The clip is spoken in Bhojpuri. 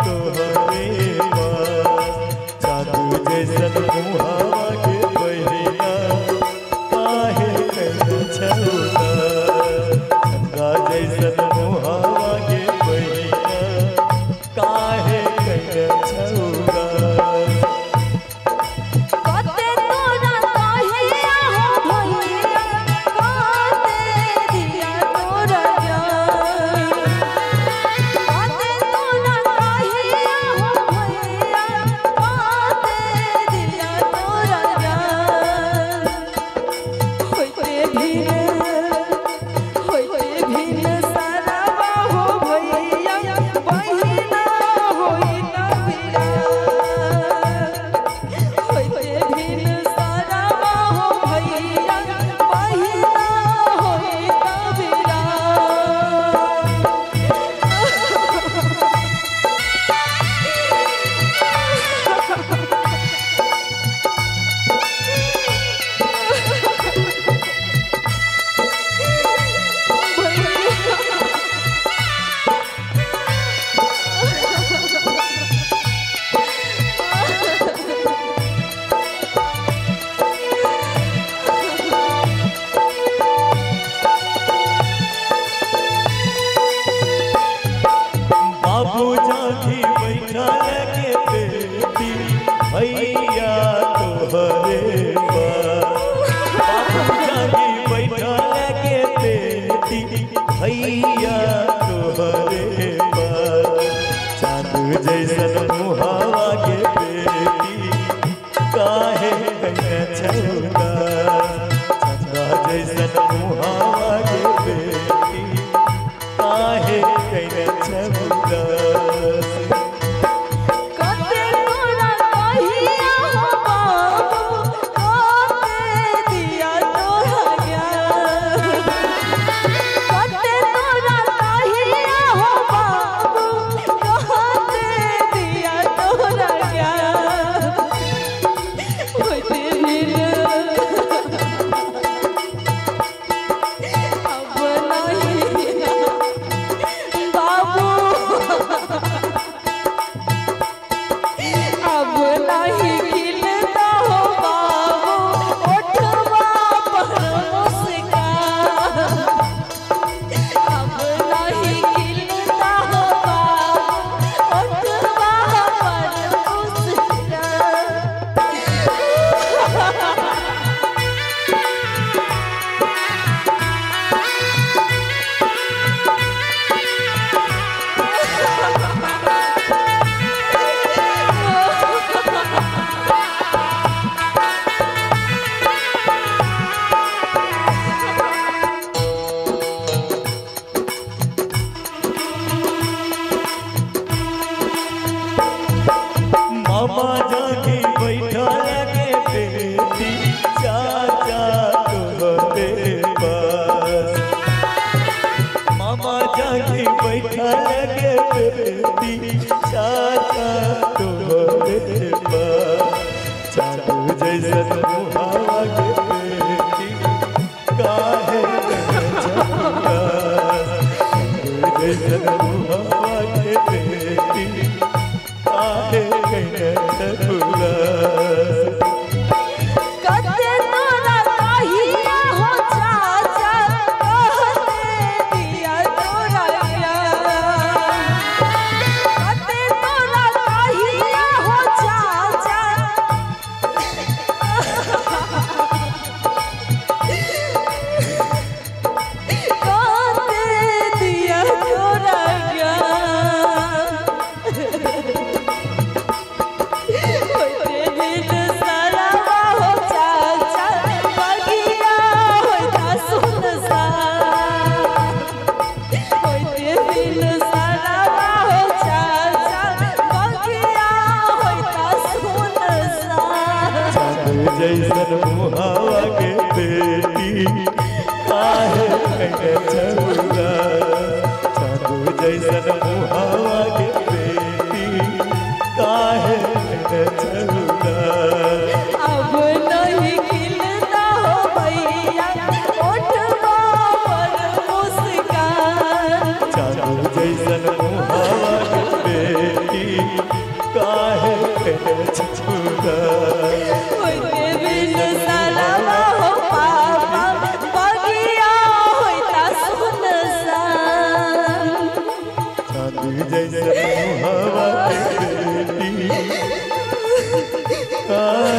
तोहरे पास चांद जैसन मुहावा के बहिना काहे कैले छौना गंगा जैसन मुहावा के बहिना काहे कैले छौना बाबू जागी बैठा के बेटी भैया तोहरे पास बाबू जागी बैठा के बेटी भैया तोहरे पास चांद जैसन मुहावा के बेटी काहे कैले छौना चंदा जैसन मुहावा के बेटी काहे कैले छौना मामा जागी बैठा के बेटी चाचा तोहरे पास मामा जागी बैठा के बेटी चाचा तोहरे पास चांद जैसन मुहावा के बेटी काहे कैले छौना चांद जैसन मुहावा के बेटी काहे कैले छौना जैसन मुहावा के बेटी काहे कैले छौना चांद जैसन मुहावा के बेटी काहे कैले छौना अब नहीं खिलता हो भैया ओठवा पर मुस्कान चांद जैसन मुहावा के बेटी काहे